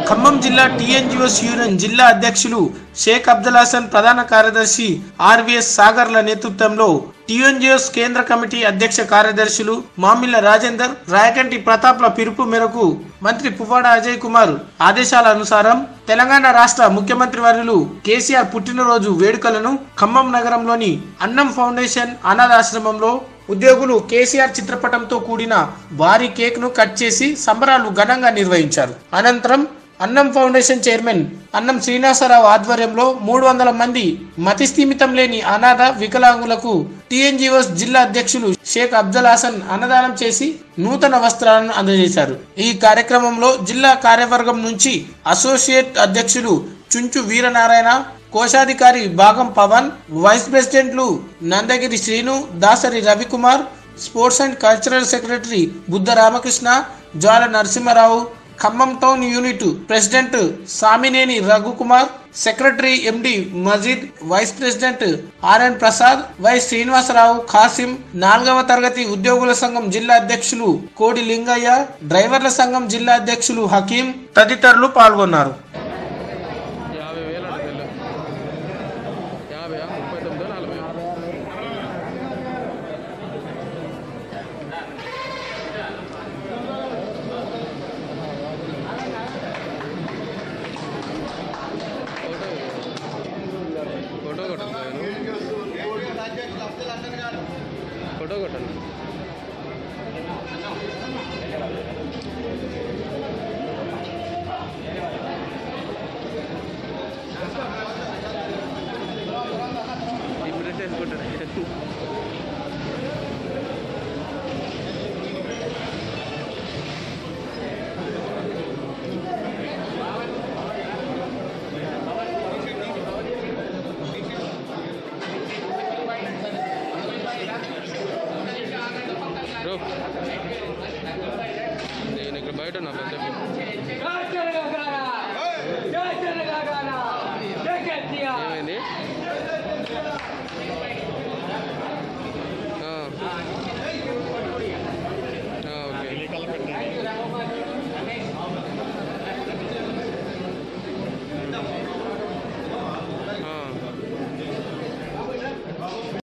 ఖమ్మం జిల్లా TNGOs union జిల్లా అధ్యక్షులు షేక్ అబ్దుల్ హసన్, ప్రధాన కార్యదర్శి ఆర్వీఎస్ సాగర్ల నేతృత్వంలో టీఎన్జిఓస్ కేంద్ర కమిటీ అధ్యక్ష కార్యదర్శులు మామిళ్ళ రాజేందర్, రాయకంటి ప్రతాప్ల పిలుపు మేరకు మంత్రి పువ్వాడ అజయ్ కుమార్ ఆదేశాల అనుసారం తెలంగాణ రాష్ట్ర ముఖ్యమంత్రి వర్యులు కేసీఆర్ పుట్టినరోజు వేడుకలను ఖమ్మం నగరంలోని అన్నం ఫౌండేషన్ అనాథాశ్రమంలో ఉద్యోగులు కేసీఆర్ చిత్రపటంతో కూడిన భారీ కేక్ ను కట్ చేసి సంబరాలు ఘనంగా నిర్వహించారు. అనంతరం అన్నం ఫౌండేషన్ చైర్మన్ అన్నం శ్రీనివాసరావు ఆధ్వర్యంలో 300 మంది మతిస్థిమితం లేని అనాథ వికలాంగులకు టీఎన్జిఓస్ జిల్లా అధ్యక్షులు షేక్ అబ్దుల్ హసన్ అన్నదానం చేసి నూతన వస్త్రాలను అందజేశారు. ఈ కార్యక్రమంలో జిల్లా కార్యవర్గం నుంచి అసోసియేట్ అధ్యక్షులు చుంచు వీరనారాయణ, కోశాధికారి భాగం పవన్, వైస్ ప్రెసిడెంట్లు Nandagiri Srinu, Dasari Ravikumar, sports and cultural secretary Buddha Ramakrishna, Jwala Narasimharao, Khammam town unit president Samineni Raghukumar, secretary MD Majeed, vice president R N Prasad, vice Srinivasarao, Khasim, 4వ తరగతి ఉద్యోగుల సంఘం జిల్లా అధ్యక్షులు కోడి లింగయ్య, డ్రైవర్ల సంఘం జిల్లా అధ్యక్షులు హకీం తదితరులు పాల్గొన్నారు. फोटो कटन నేను ఇక్కడ బయట ఉన్నా.